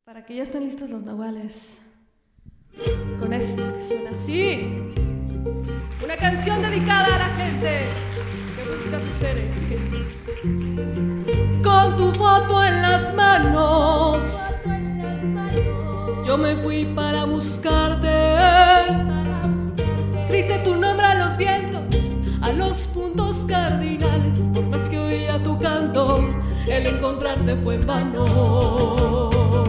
Para que ya estén listos los nahuales. Con esto que suena así. Una canción dedicada a la gente que busca a sus seres queridos. Con tu foto en las manos, yo me fui para buscarte. Grité tu nombre a los vientos, a los puntos cardinales. Por más que oía tu canto, el encontrarte fue en vano.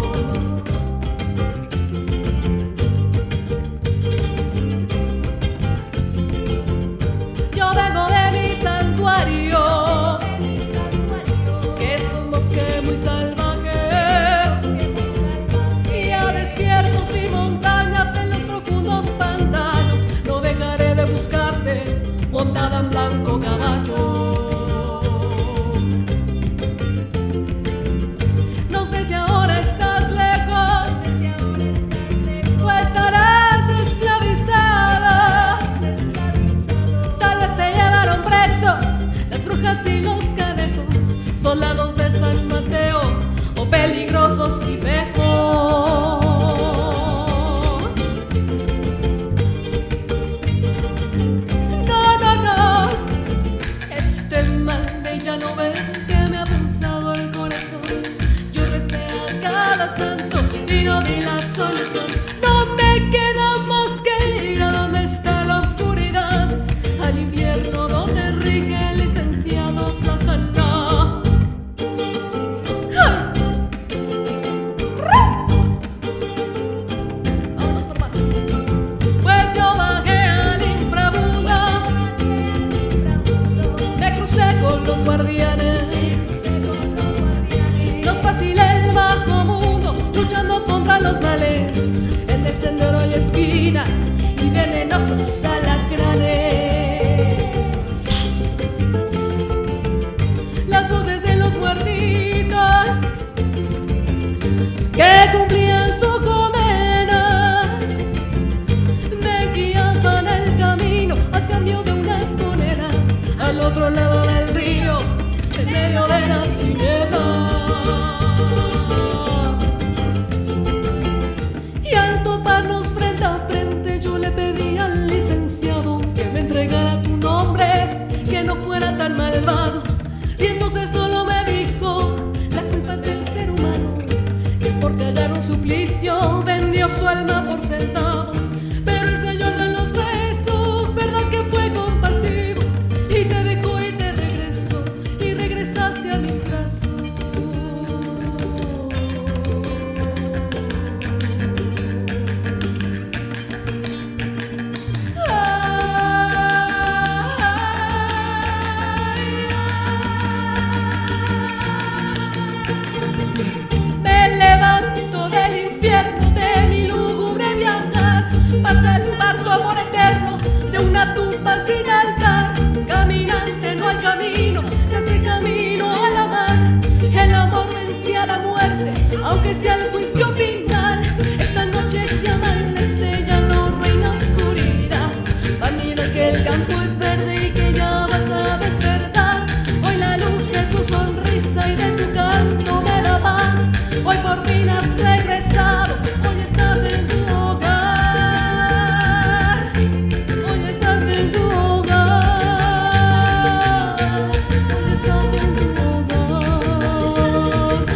Yo vengo de mi santuario, que es un bosque muy salvaje, y a desiertos y montañas en los profundos pantanos no dejaré de buscarte, montada en blanco caballo. No sé si ahora estás lejos, o estarás esclavizada. Tal vez te llevaron preso las brujas y los canejos, soldados de San Mateo o peligrosos tipejos. No, no, no, este mal de ya no ver que me ha pulsado el corazón. Yo recé a cada santo y no vi la solución. No me queda más que ir a donde está la oscuridad, al infierno donde rige el licenciado Plataná. Vámonos, papá. Pues yo bajé al inframundo, me crucé con los guardianes. No es fácil el bajo mundo, luchando contra los males. En el sendero hay espinas y venenosos alacranes. Las voces de los muertitos que cumplían su condena me guiaban el camino a cambio de unas monedas al otro lado del río, en medio de las tinieblas. Y al toparnos frente a frente yo le pedí al licenciado que me entregara tu nombre, que no fuera tan malvado. Riéndose solo me dijo: la culpa es del ser humano, que por callar un suplicio vendió su alma por centavos. Pero el Señor de los besos, verdad que fue compasivo, y te dejó ir de regreso, y regresaste a mis brazos. Me levanto del infierno de mi lúgubre viajar, pasa el parto amor eterno de una tumba sin altar. Caminante no hay camino, se hace camino a la mar. El amor vencía la muerte, aunque sea el juicio final. Esta noche se amanece, ya no reina oscuridad. Va, mira que el campo es verde y que ya vas a despertar. Hoy la luz de tu sonrisa y de tu canto me da paz. Hoy por fin has regresado, hoy estás en tu hogar. Hoy estás en tu hogar. Hoy estás en tu hogar.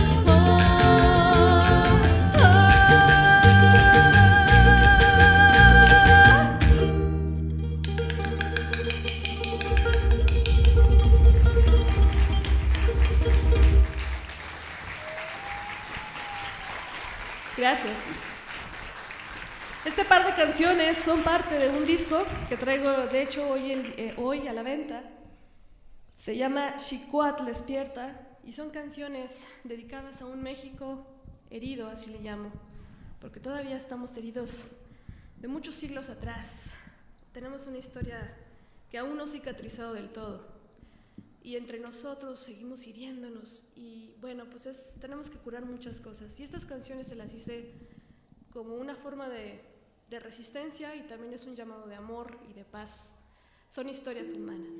Gracias. Este par de canciones son parte de un disco que traigo, de hecho, hoy a la venta. Se llama Xicuatl Despierta y son canciones dedicadas a un México herido, así le llamo, porque todavía estamos heridos de muchos siglos atrás. Tenemos una historia que aún no ha cicatrizado del todo y entre nosotros seguimos hiriéndonos y bueno, pues tenemos que curar muchas cosas y estas canciones se las hice como una forma de resistencia y también es un llamado de amor y de paz. Son historias humanas.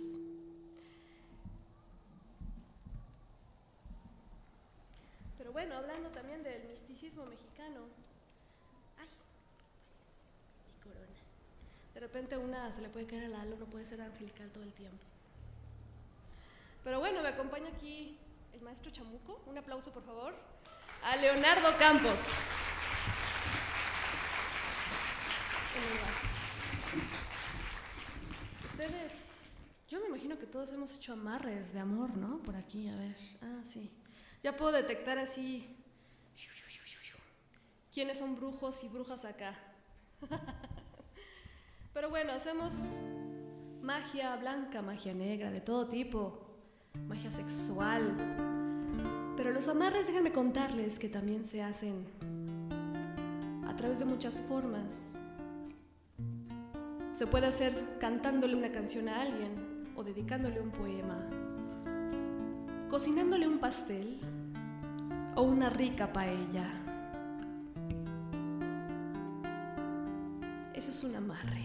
Pero bueno, hablando también del misticismo machismo mexicano. Ay, mi corona. De repente una se le puede caer al halo, no puede ser angelical todo el tiempo. Pero bueno, me acompaña aquí el maestro Chamuco. Un aplauso, por favor, a Leonardo Campos. Ustedes, yo me imagino que todos hemos hecho amarres de amor, ¿no? Por aquí, a ver. Ah, sí. Ya puedo detectar así quiénes son brujos y brujas acá. Pero bueno, hacemos magia blanca, magia negra, de todo tipo, magia sexual. Pero los amarres, déjenme contarles que también se hacen a través de muchas formas. Se puede hacer cantándole una canción a alguien o dedicándole un poema, cocinándole un pastel o una rica paella. Eso es un amarre.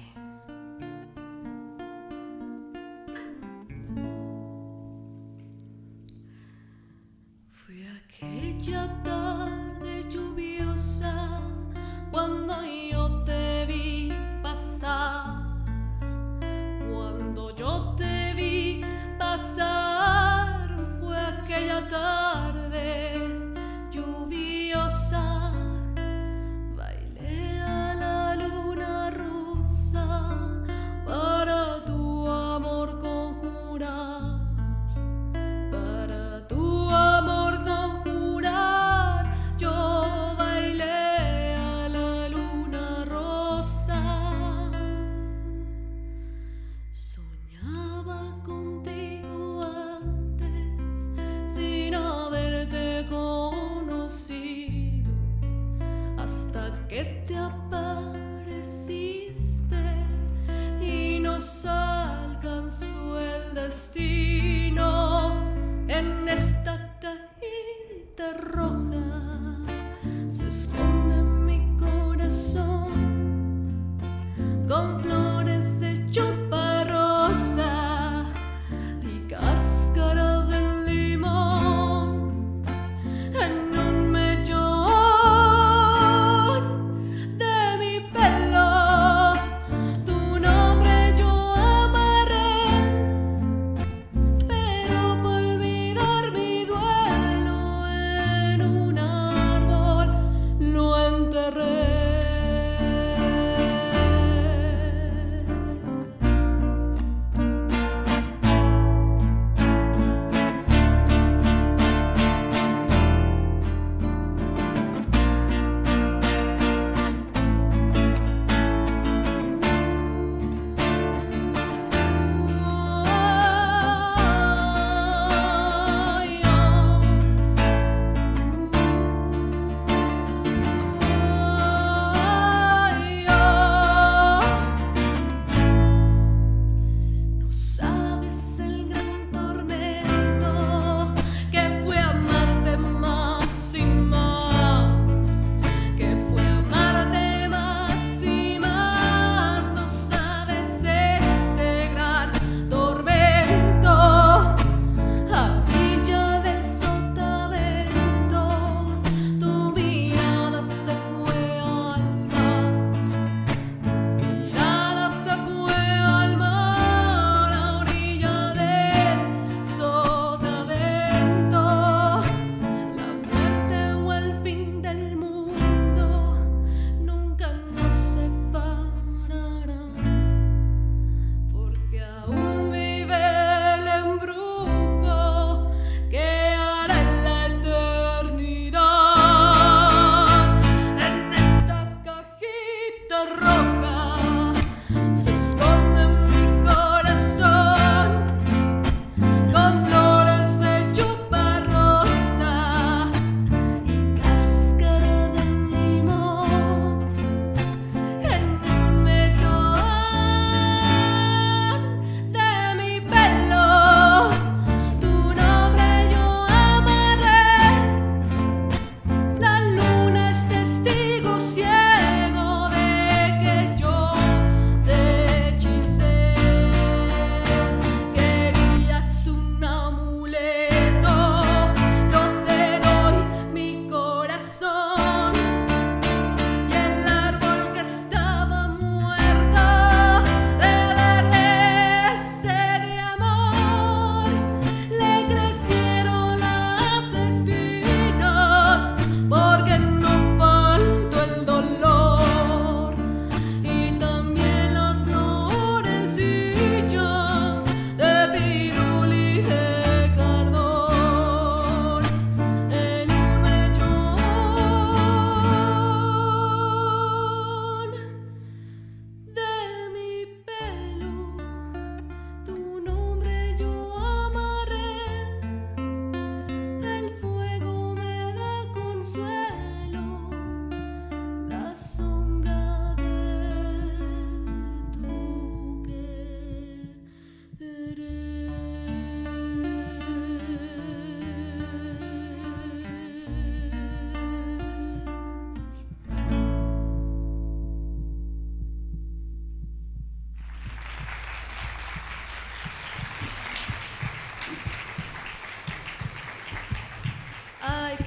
Fue aquella tarde lluviosa cuando yo te vi pasar. Cuando yo te vi pasar, fue aquella tarde lluviosa. Bailé a la luna rosa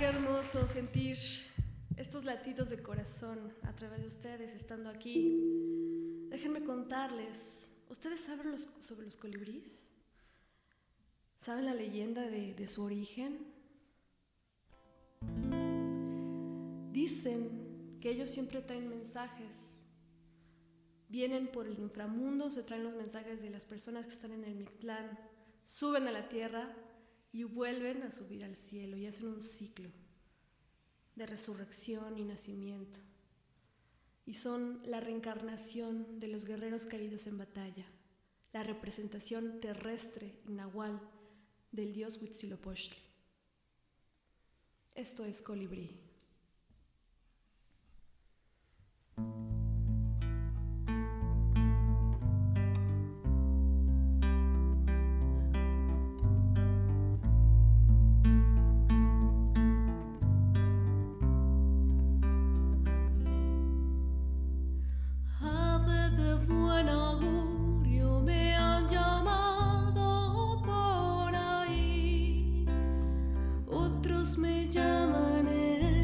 qué hermoso sentir estos latidos de corazón a través de ustedes estando aquí. Déjenme contarles, ¿ustedes saben sobre los colibríes? ¿Saben la leyenda de su origen? Dicen que ellos siempre traen mensajes. Vienen por el inframundo, se traen los mensajes de las personas que están en el Mictlán, suben a la tierra y vuelven a subir al cielo y hacen un ciclo de resurrección y nacimiento. Y son la reencarnación de los guerreros caídos en batalla, la representación terrestre y nahual del dios Huitzilopochtli. Esto es Colibrí. Me llaman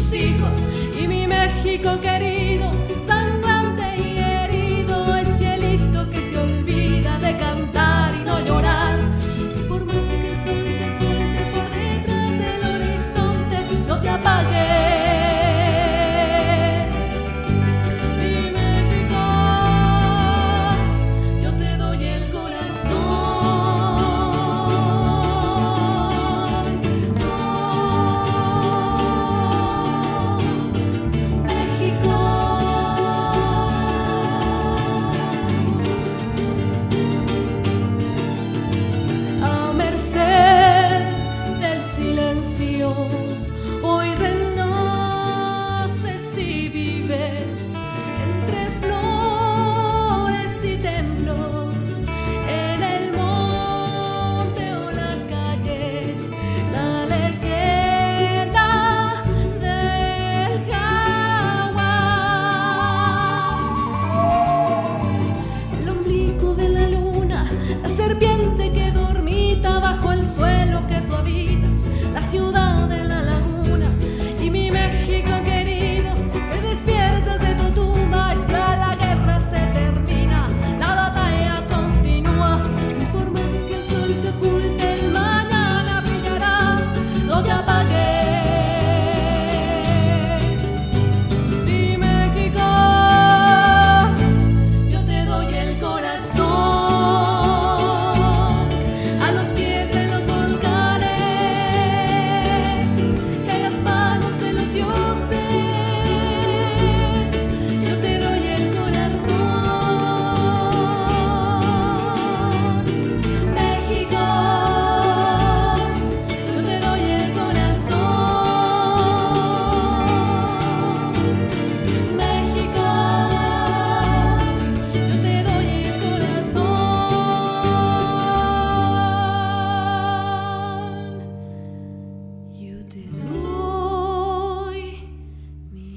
tus hijos y mi México querido, sangrante y herido, es cielito que se olvida de cantar y no llorar. Y por más que el sol se oculte por detrás del horizonte, no te apagues. Hoy renaces y vives entre flores y templos, en el monte o la calle, la leyenda del jaguar. El ombligo de la luna, la serpiente que dormita bajo el suelo que tú habitas, la ciudad de la laguna y mi México querido, te despiertas de tu tumba, ya la guerra se termina, la batalla continúa y por más que el sol se oculte, el mañana brillará, no te apagues. Mi México, yo te doy el corazón a los pies de los volcanes, en las manos de los dioses. Yo te doy el corazón, México. Yo te doy el corazón, México. Yo te doy el corazón. Yo te doy mi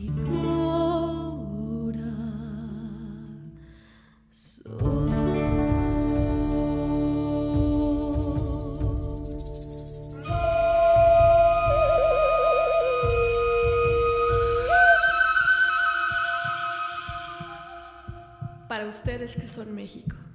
corazón. Para ustedes que son México.